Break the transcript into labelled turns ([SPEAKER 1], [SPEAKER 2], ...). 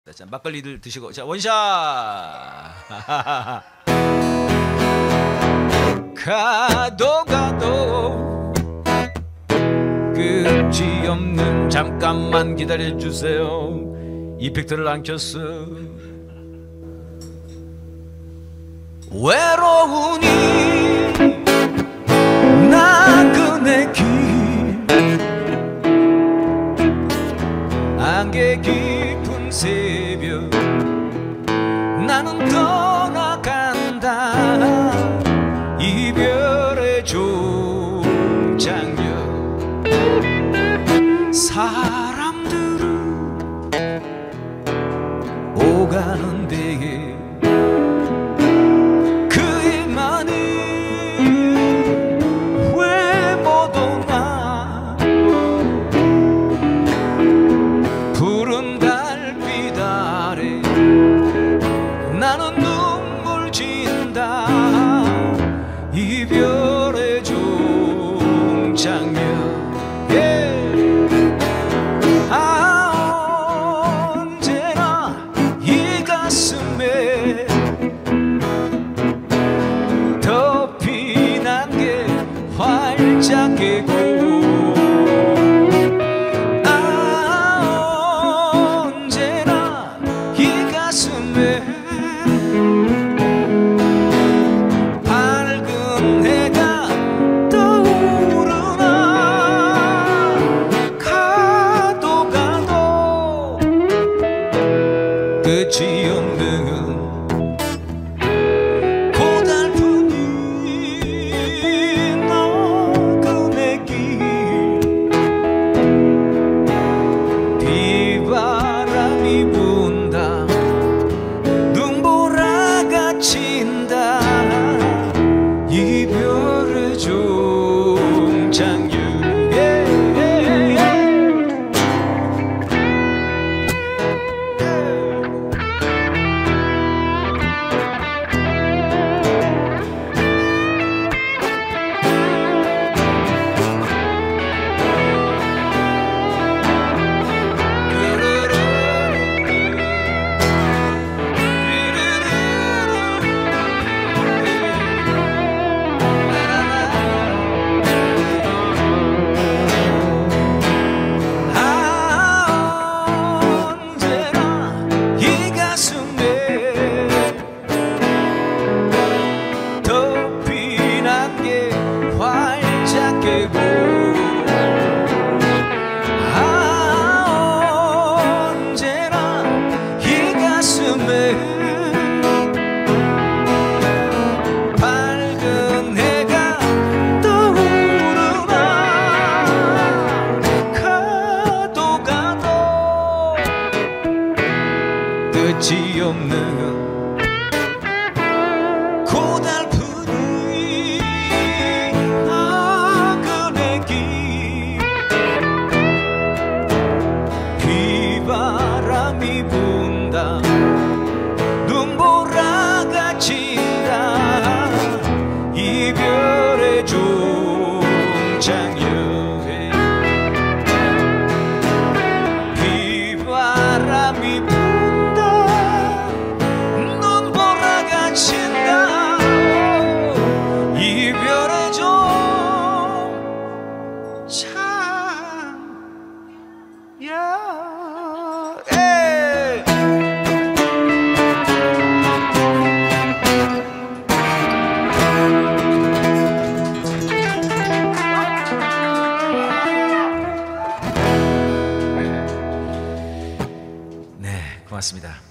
[SPEAKER 1] 자, 막걸리들 드시고 자 원샷. 가도 가도 끝이 없는 잠깐만 기다려주세요. 이펙트를 안 켰어. 외로우니 나그네 길 안개 깊은 새벽 나는 떠나간다. 이별의 종장역 사람들은 오가는 데에 그일만이 왜 못 오나. 푸른 달빛 아래 나는 눈물 진다. 이별의 종장역 언제나 이 가슴에 더 피난 게 활짝 깨고 언제나 이 가슴에 끝이 없는 고달픈 이 나그네 길 비바람이 분다. 눈보라가 친다. 이별의 종장역 언제나 이 가슴에 밝은 해가 떠오르나. 가도 가도 끝이 없는 고달픈 바람이 분다. 눈보라가 친다. 이별의 종장역에 비바람이 분다. 눈보라가 친다. 이별의 종장역 고맙습니다.